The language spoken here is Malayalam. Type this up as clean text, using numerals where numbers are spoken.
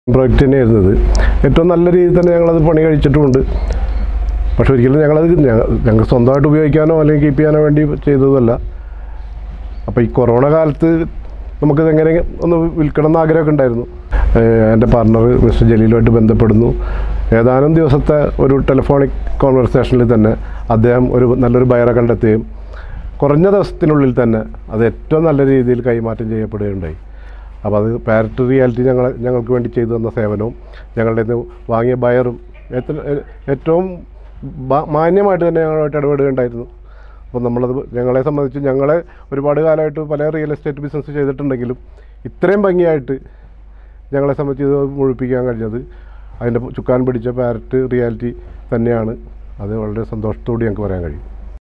പ്രോജക്റ്റ് തന്നെയായിരുന്നു ഇത്. ഏറ്റവും നല്ല രീതിയിൽ തന്നെ ഞങ്ങളത് പണി കഴിച്ചിട്ടുമുണ്ട്. പക്ഷെ ഒരിക്കലും ഞങ്ങൾ സ്വന്തമായിട്ട് ഉപയോഗിക്കാനോ അല്ലെങ്കിൽ കീപ്പ് ചെയ്യാനോ വേണ്ടി ചെയ്തതല്ല. അപ്പോൾ ഈ കൊറോണ കാലത്ത് നമുക്കിത് എങ്ങനെ ഒന്ന് വിൽക്കണം എന്ന് ആഗ്രഹമൊക്കെ ഉണ്ടായിരുന്നു. എൻ്റെ പാർട്ണർ മിസ്റ്റർ ജലീലുമായിട്ട് ബന്ധപ്പെടുന്നു. ഏതാനും ദിവസത്തെ ഒരു ടെലിഫോണിക് കോൺവെർസേഷനിൽ തന്നെ അദ്ദേഹം നല്ലൊരു ബയറെ കണ്ടെത്തുകയും കുറഞ്ഞ ദിവസത്തിനുള്ളിൽ തന്നെ അത് ഏറ്റവും നല്ല രീതിയിൽ കൈമാറ്റം ചെയ്യപ്പെടുകയുണ്ടായി. അപ്പോൾ അത് പാരറ്റ് റിയാലിറ്റി ഞങ്ങൾക്ക് വേണ്ടി ചെയ്തു തന്ന സേവനവും ഞങ്ങളുടെ നിന്ന് വാങ്ങിയ ബയറും ഏറ്റവും മാന്യമായിട്ട് തന്നെ ഞങ്ങളുമായിട്ട് ഇടപെടുകയുണ്ടായിരുന്നു. അപ്പോൾ ഞങ്ങളെ സംബന്ധിച്ച് ഒരുപാട് കാലമായിട്ട് പല റിയൽ എസ്റ്റേറ്റ് ബിസിനസ് ചെയ്തിട്ടുണ്ടെങ്കിലും ഇത്രയും ഭംഗിയായിട്ട് ഞങ്ങളെ സംബന്ധിച്ച് ഇത് മുഴുപ്പിക്കാൻ കഴിഞ്ഞത് അതിൻ്റെ ചുക്കാൻ പിടിച്ച പാരറ്റ് റിയാലിറ്റി തന്നെയാണ്. അത് വളരെ സന്തോഷത്തോടെ ഞങ്ങൾക്ക് പറയാൻ കഴിയും.